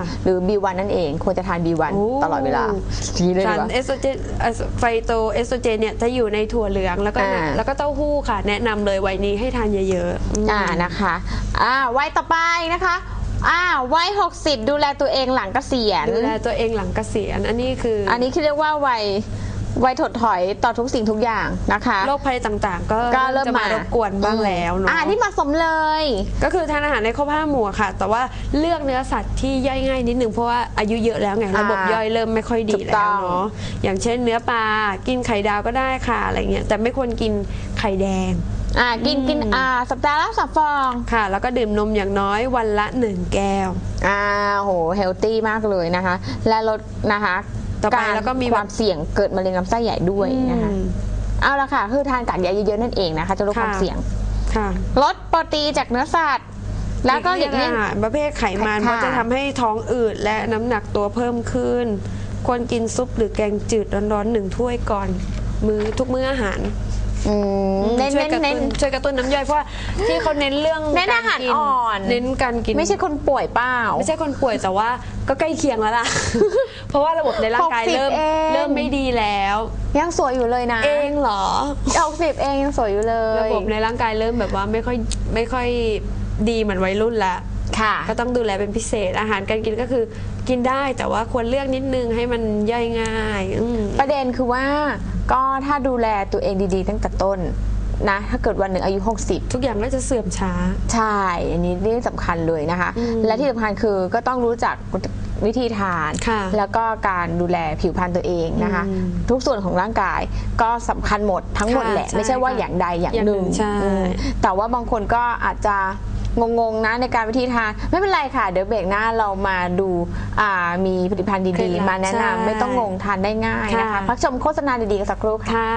หรือ B1 นั่นเองควรจะทาน B1 ตลอดเวลาสารเอสโตรเจนไฟโตเอสโตรเจนเนี่ยจะอยู่ในถั่วเหลืองแล้วก็เต้าหู้ค่ะแนะนำเลยวัยนี้ให้ทานเยอะๆนะคะวัยต่อไปนะคะวัย60ดูแลตัวเองหลังเกษียณดูแลตัวเองหลังเกษียณอันนี้เรียกว่าวัยถดถอยต่อทุกสิ่งทุกอย่างนะคะโรคภัยต่างๆก็เริ่มมารบกวนบ้างแล้วเนาะนี่เหมาะสมเลยก็คือทานอาหารในครบ5 หมู่ค่ะแต่ว่าเลือกเนื้อสัตว์ที่ย่อยง่ายนิดนึงเพราะว่าอายุเยอะแล้วไงระบบย่อยเริ่มไม่ค่อยดีแล้วเนาะอย่างเช่นเนื้อปลากินไข่ดาวก็ได้ค่ะอะไรเงี้ยแต่ไม่ควรกินไข่แดงกินสัปดาห์ละ3 ฟองค่ะแล้วก็ดื่มนมอย่างน้อยวันละ1 แก้วโหเฮลตี้มากเลยนะคะและลดนะคะต่อไปแล้วก็มีความเสี่ยงเกิดมะเร็งลำไส้ใหญ่ด้วยนะคะเอาละค่ะคือทานกากใยเยอะๆนั่นเองนะคะจะลดความเสี่ยงลดโปรตีนจากเนื้อสัตว์แล้วก็อย่างนี้ประเภทไขมันเพราะจะทำให้ท้องอืดและน้ำหนักตัวเพิ่มขึ้นควรกินซุปหรือแกงจืดร้อนๆ1 ถ้วยก่อนทุกมื้ออาหารช่วยกระตุ้นน้ำย่อยเพราะว่าที่เขาเน้นเรื่องอาหารอ่อนเน้นการกินไม่ใช่คนป่วยเปล่าไม่ใช่คนป่วยแต่ว่าก็ใกล้เคียงแล้วล่ะเพราะว่าระบบในร่างกายเริ่มไม่ดีแล้วยังสวยอยู่เลยนะเองเหรอ 60เองยังสวยอยู่เลยระบบในร่างกายเริ่มแบบว่าไม่ค่อยดีเหมือนวัยรุ่นละก็ต้องดูแลเป็นพิเศษอาหารการกินก็คือกินได้แต่ว่าควรเลือกนิดนึงให้มันย่อยง่ายประเด็นคือว่าก็ถ้าดูแลตัวเองดีๆตั้งแต่ต้นนะถ้าเกิดวันหนึ่งอายุ60 ทุกอย่างก็จะเสื่อมช้าใช่อันนี้นี่สำคัญเลยนะคะและที่สำคัญคือก็ต้องรู้จักวิธีทานแล้วก็การดูแลผิวพรรณตัวเองนะคะทุกส่วนของร่างกายก็สำคัญหมดทั้งหมดแหละไม่ใช่ว่าอย่างใดอย่างหนึ่งแต่ว่าบางคนก็อาจจะงงๆนะในการวิธีทานไม่เป็นไรค่ะเดี๋ยวเบรกหน้าเรามาดูมีผลิตภัณฑ์ดีๆมาแนะนำไม่ต้องงงทานได้ง่ายนะคะพักชมโฆษณาดีๆกันสักครู่ค่ะ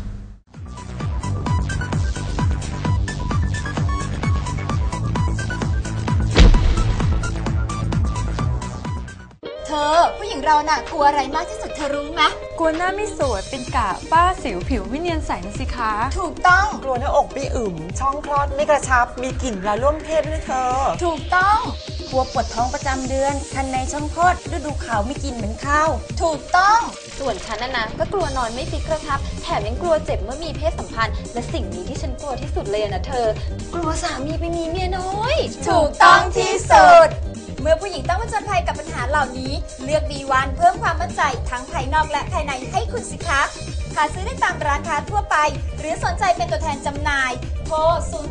ผู้หญิงเราน่ะกลัวอะไรมากที่สุดเธอรู้ไหมกลัวหน้าไม่สวยเป็นกะฝ้าสิวผิวไม่เนียนใสนะสิคะถูกต้องกลัวหน้าอกไม่อึมช่องคลอดไม่กระชับมีกลิ่นและร่วมเพศด้วยเธอถูกต้องกลัวปวดท้องประจำเดือนคันในช่องคลอดฤดูขาวไม่กินเหมือนข้าวถูกต้องส่วนฉันนะก็กลัวนอนไม่ฟิกกระชับแถมยังกลัวเจ็บเมื่อมีเพศสัมพันธ์และสิ่งนี้ที่ฉันกลัวที่สุดเลยนะเธอกลัวสามีไปมีเมียน้อยถูกต้องที่สุดเมื่อผู้หญิงต้องผจญภัยกับปัญหาเหล่านี้เลือก B1 เพิ่มความมั่นใจทั้งภายนอกและภายในให้คุณสิคะหาซื้อได้ตามร้านค้าทั่วไปหรือสนใจเป็นตัวแทนจำหน่ายโทร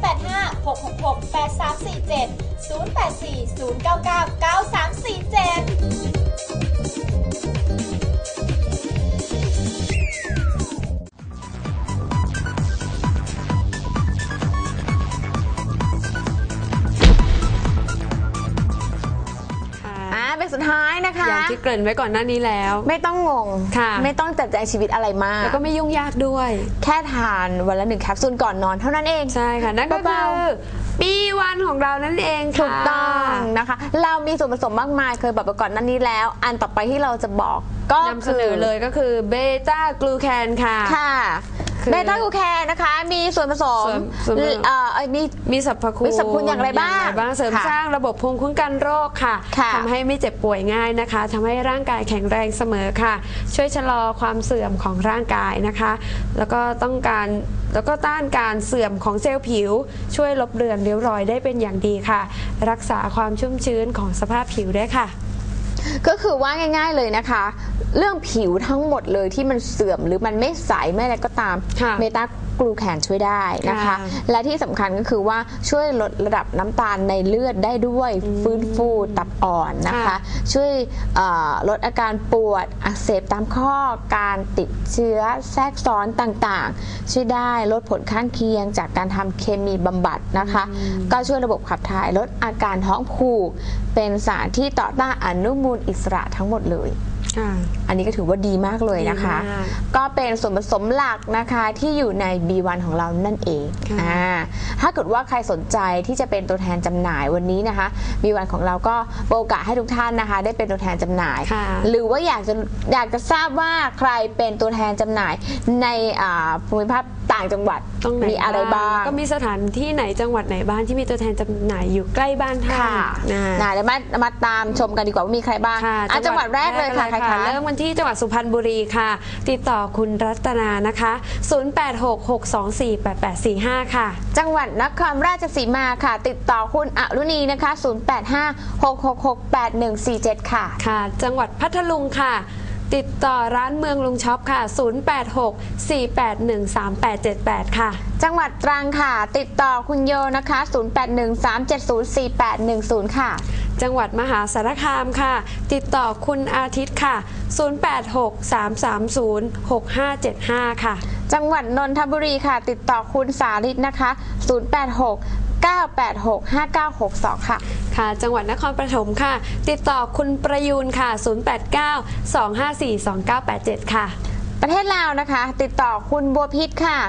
เป็นสุดท้ายนะคะอย่างที่เกริ่นไว้ก่อนหน้านี้แล้วไม่ต้องงงไม่ต้องจัดแจงชีวิตอะไรมากแล้วก็ไม่ยุ่งยากด้วยแค่ทานวันละ1 แคปซูลก่อนนอนเท่านั้นเองใช่ค่ะนั่นก็คือ B1 ของเรานั่นเองถูกต้องนะคะเรามีส่วนผสมมากมายเคยบอกไปก่อนหน้านี้แล้วอันต่อไปที่เราจะบอกก็นำเสนอเลยก็คือเบต้ากลูแคนค่ะเบต้ากลูแคนนะคะมีส่วนผสมมีสรรพคุณอย่างไรบ้างเสริมสร้างระบบภูมิคุ้มกันโรคค่ะทำให้ไม่เจ็บป่วยง่ายนะคะทำให้ร่างกายแข็งแรงเสมอค่ะช่วยชะลอความเสื่อมของร่างกายนะคะแล้วก็ต้านการเสื่อมของเซลล์ผิวช่วยลบเลือนริ้วรอยได้เป็นอย่างดีค่ะรักษาความชุ่มชื้นของสภาพผิวได้ค่ะก็คือว่าง่ายๆเลยนะคะเรื่องผิวทั้งหมดเลยที่มันเสื่อมหรือมันไม่ใสไม่อะไรก็ตามเบต้ากลูแคนช่วยได้นะคะและที่สำคัญก็คือว่าช่วยลดระดับน้ำตาลในเลือดได้ด้วยฟื้นฟูตับอ่อนนะคะช่วยลดอาการปวดอักเสบตามข้อการติดเชื้อแทรกซ้อนต่างๆช่วยได้ลดผลข้างเคียงจากการทำเคมีบำบัดนะคะก็ช่วยระบบขับถ่ายลดอาการท้องผูกเป็นสารที่ต่อต้านอนุมูลอิสระทั้งหมดเลยอันนี้ก็ถือว่าดีมากเลยนะคะก็เป็นส่วนผสมหลักนะคะที่อยู่ใน B1 ของเรานั่นเองถ้าเกิดว่าใครสนใจที่จะเป็นตัวแทนจำหน่ายวันนี้นะคะ B1 ของเราก็โอกาสให้ทุกท่านนะคะได้เป็นตัวแทนจำหน่ายหรือว่าอยากจะทราบว่าใครเป็นตัวแทนจำหน่ายในภูมิภาคต่ต่างจังหวัดตรงไหนมีอะไรบ้างก็มีสถานที่ไหนจังหวัดไหนบ้างที่มีตัวแทนจำหน่ายอยู่ใกล้บ้านท่านค่ะเดี๋ยวมาตามชมกันดีกว่าว่ามีใครบ้างค่ะจังหวัดแรกเลยค่ะใครคะเริ่มกันที่จังหวัดสุพรรณบุรีค่ะ ติดต่อคุณรัตนานะคะ 0866248845 ค่ะจังหวัดนครราชสีมาค่ะ ติดต่อคุณอรุณีนะคะ 0856668147 ค่ะค่ะ จังหวัดพัทลุงค่ะ ติดต่อร้านเมืองลุงช็อปค่ะ 0864813878 ค่ะจังหวัดตรังค่ะ ติดต่อคุณโยนะคะ 0813704810 ค่ะจังหวัดมหาสารคามค่ะ ติดต่อคุณอาทิตย์ค่ะ 0863306575 ค่ะจังหวัดนนทบุรีค่ะ ติดต่อคุณสาริตนะคะ 0869865962 ค่ะค่ะ จังหวัดนครปฐมค่ะ ติดต่อคุณประยูนค่ะ 0892542987 ค่ะประเทศลาวนะคะ ติดต่อคุณบัวพิษค่ะ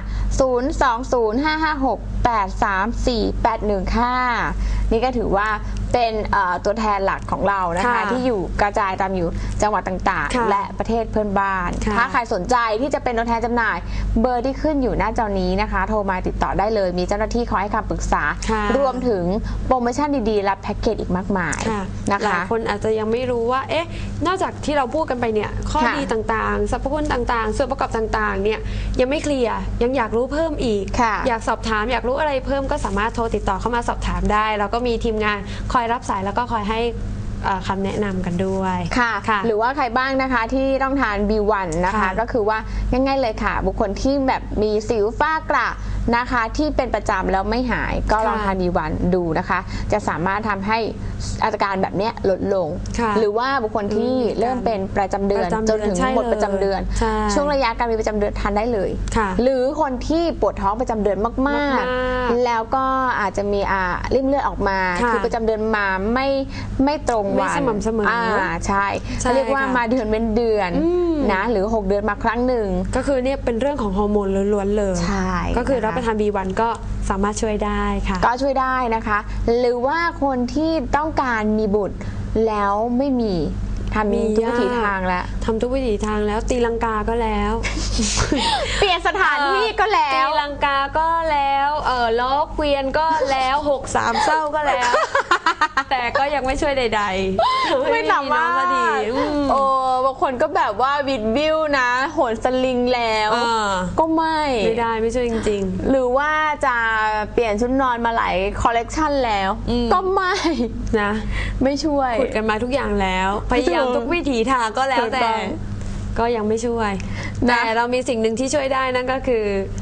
02055683481 ค่ะ นี่ก็ถือว่าเป็นตัวแทนหลักของเรานะคะค่ะที่อยู่กระจายตามอยู่จังหวัดต่างค่ะๆ และประเทศเพื่อนบ้านค่ะถ้าใครสนใจที่จะเป็นตัวแทนจำหน่ายเบอร์ที่ขึ้นอยู่หน้าจอนี้นะคะ โทรมาติดต่อได้เลย มีเจ้าหน้าที่คอยให้คำปรึกษาค่ะรวมถึงโปรโมชั่นดีๆและแพ็กเกจอีกมากมายค่ะนะหลาคะยคนอาจจะยังไม่รู้ว่า นอกจากที่เราพูดกันไปเนี่ย ข้อค่ะดีต่างๆ สรรพคุณต่างๆ ส่วนประกอบต่างๆ เนี่ย ยังไม่เคลียร์ ยังอยากรู้เพิ่มอีกค่ะอยากสอบถาม อยากรู้อะไรเพิ่มก็สามารถโทรติดต่อเข้ามาสอบถามได้ แล้วก็มีทีมงานคอยรับสายแล้วก็คอยให้คำแนะนำกันด้วยค่ะ หรือว่าใครบ้างนะคะที่ต้องทาน B1 นะคะค่ะก็คือว่าง่ายๆเลยค่ะ บุคคลที่แบบมีสิวฝ้ากระนะคะ ที่เป็นประจำแล้วไม่หายก็ลองทาน B1 ดูนะคะ จะสามารถทำให้อาการแบบเนี้ยลดลงค่ะหรือว่าบุคคลที่เริ่มเป็นประจำเดือนประจำจเดือนนถึงใช่หมดประจำเดือนใช่ช่วงระยะการมีประจำเดือนทานได้เลยค่ะหรือคนที่ปวดท้องประจำเดือนมาก ๆ แล้วก็อาจจะมีริ่มเลือดออกมาค่ะคือประจำเดือนมาไม่ตรงวันไม่สม่ำเสมอใช่ใช่เขาเรียกว่าค่ะมาเดือนเป็นเดือนมนะหรือ 6 เดือนมาครั้งหนึ่งก็คือเนี่ยเป็นเรื่องของฮอร์โมนล้วนๆเลยใช่ก็คือนะคะรับประทาน B1 ก็สามารถช่วยได้ค่ะก็ช่วยได้นะคะ หรือว่าคนที่ต้องการมีบุตรแล้วไม่มีทำมีทุกวิถียากทางแล้วทำทุกวิถีทางแล้วตีลังกาก็แล้วเปลี่ยนสถานที่ก็แล้ตีวลังกาก็แล้วล้อเกวียนก็แล้ว6 3เศร้าก็แล้ว แต่ก็ยังไม่ช่วยใดๆไม่สามารถน้องก็ดีโอ้บางคนก็แบบว่าวิดวิวนะโหนสลิงแล้ว ก็ไม่ไม่ได้ไม่ช่วยจริงหรือว่าจะเปลี่ยนชุดนอนมาหลายคอลเลกชันแล้ว ก็ไม่ๆ นะไม่ช่วยขุดกันมาทุกอย่างแล้วพยายามทุกวิถีทางก็แล้วถูกต้แต่องก็ยังไม่ช่วยนะแต่เรามีสิ่งหนึ่งที่ช่วยได้นั่นก็คือ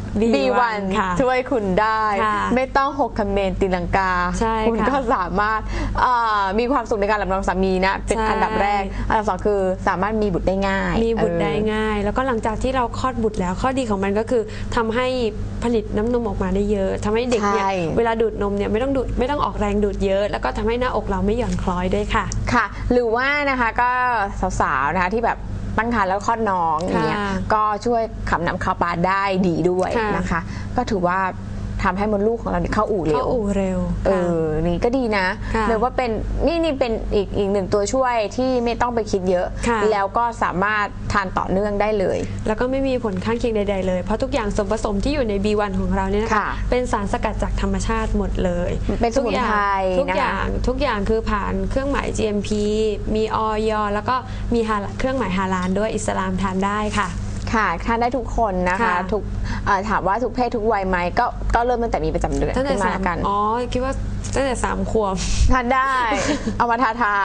B1 ค่ะช่วยคุณได้ค่ะไม่ต้องหกคำเมนตีลังกาใช่คุณค่ะก็สามารถมีความสุขในการหลับนอนสามีนะเป็นใช่อันดับแรกอันดับสองคือสามารถมีบุตรได้ง่ายมีบุตรได้ง่าย แล้วก็หลังจากที่เราคลอดบุตรแล้วข้อดีของมันก็คือทำให้ผลิตน้ำนมออกมาได้เยอะทำให้เด็กเนี่ยใช่เวลาดูดนมเนี่ยไม่ต้องออกแรงดูดเยอะ แล้วก็ทำให้หน้าอกเราไม่หย่อนคล้อยด้วยค่ะค่ะ หรือว่านะคะก็สาวๆนะคะที่แบบตั้งครรภ์แล้วคลอดน้องอย่างเงี้ยค่ะก็ช่วยขับน้ำเข้าปลาได้ดีด้วยค่ะนะคะ ก็ถือว่าทำให้มดลูกของเราเนี่ยเข้าอู่เร็เข้าว อู่เร็วนี่ก็ดีนะค่ะหรือว่าเป็นนี่เป็นอีกหนึ่งตัวช่วยที่ไม่ต้องไปคิดเยอะค่ะแล้วก็สามารถทานต่อเนื่องได้เลยแล้วก็ไม่มีผลข้างเคียงใด ๆ เลย เพราะทุกอย่างส่วนผสมที่อยู่ใน B1 ของเราเนี่ยนะคะค่ะเป็นสารสกัดจากธรรมชาติหมดเลยเป็นสมุนไพรทุกนะคะอย่างคือผ่านเครื่องหมาย GMP มีออยแล้วก็มีเครื่องหมายฮาลาลด้วยอิสลามทานได้ค่ะค่ะทานได้ทุกคนนะคะค่ะทุกถามว่าทุกเพศทุกวัยไหมก็เริ่มตั้งแต่มีประจำเดือนตั้งแต่ขึ้นมากันคิดว่าตั้งแต่3 ขวบทานได้ เอามาทา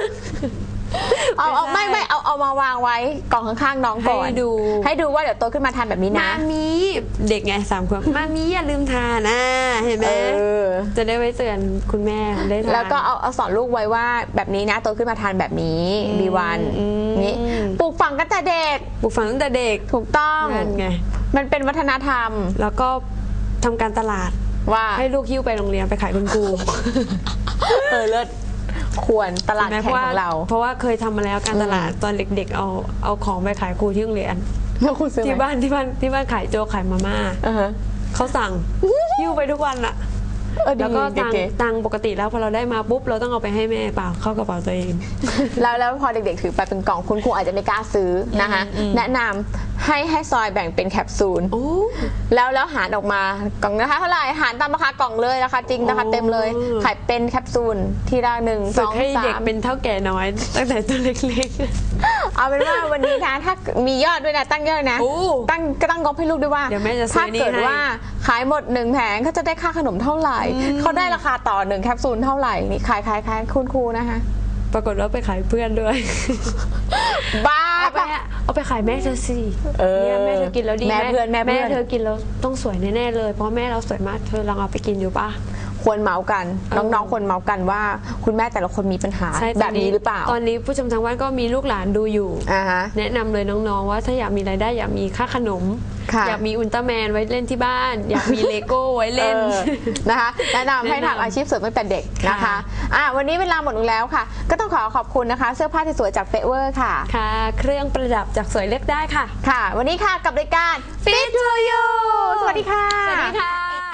เอาไม่เอามาวางไว้กล่องข้างๆน้องก่อน ให้ดูว่าเดี๋ยวโตขึ้นมาทานแบบนี้นะมามีเด็กไง3 ขวบมามีอย่าลืมทานเห็นไหม จะได้ไว้เตือนคุณแม่ได้ทานแล้วก็เอาสอนลูกไว้ว่าแบบนี้นะโตขึ้นมาทานแบบนี้ B1 นี่ปลูกฝังกันแต่เด็กปลูกฝังตั้งแต่เด็กถูกต้องนั่นไงมันเป็นวัฒนธรรมแล้วก็ทำการตลาดว่าให้ลูกหิ้วไปโรงเรียนไปขายคุณครูเลิศควรตลาดแข่งของเราเพราะว่าเคยทำมาแล้วการตลาดตอนเด็กๆเอาของไปขายครูที่โรงเรียนแล้วคุณซื้อไหมที่บ้านขายโจ๊กขายมาม่าอ่าฮะเขาสั่งหิ้วไปทุกวันอะแล้วก็ตังค์ปกติแล้วพอเราได้มาปุ๊บเราต้องเอาไปให้แม่เปล่าเข้ากระเป๋าตัวเองแล้วพอเด็กๆถือไปเป็นกล่องคุณครูอาจจะไม่กล้าซื้อนะคะแนะนำให้ซอยแบ่งเป็นแคปซูลแล้วหารออกมากล่องนะคะเท่าไหร่หารตามราคากล่องเลยราคาจริงราคาเต็มเลยขายเป็นแคปซูลที่ละ1 2 3 ให้เด็กเป็นเท่าแก่น้อยตั้งแต่ตัวเล็กๆเอาเป็นว่าวันนี้นะถ้ามียอดด้วยนะตั้งยอดนะตั้งงบให้ลูกด้วยว่าถ้าเกิดว่าขายหมด1แผงเขาจะได้ค่าขนมเท่าไหร่เขาได้ราคาต่อ1แคปซูลเท่าไหร่นี่ขายคุณครูนะคะปรากฏว่าไปขายเพื่อนด้วยบ้าเอาไปขายแม่เธอสิเนี่ยแม่เธอกินแล้วดีแม่เธอกินแล้วต้องสวยแน่ๆเลยเพราะแม่เราสวยมากเธอลองเอาไปกินอยู่ป่ะควรเมาส์กันน้องๆควรเมาส์กันว่าคุณแม่แต่ละคนมีปัญหาแบบนี้หรือเปล่าตอนนี้ผู้ชมทางบ้านก็มีลูกหลานดูอยู่แนะนำเลยน้องๆว่าถ้าอยากมีรายได้อยากมีค่าขนมอยากมีอุลตร้าแมนไว้เล่นที่บ้านอยากมีเลโก้ไว้เล่นนะคะแนะนำให้ทำอาชีพเสริมตั้งแต่เด็กนะคะวันนี้เวลาหมดลงแล้วค่ะก็ต้องขอบคุณนะคะเสื้อผ้าที่สวยจากเฟเวอร์ค่ะเครื่องประดับจากสวยเลือกได้ค่ะวันนี้ค่ะกับรายการ Fit to You สวัสดีค่ะสวัสดีค่ะ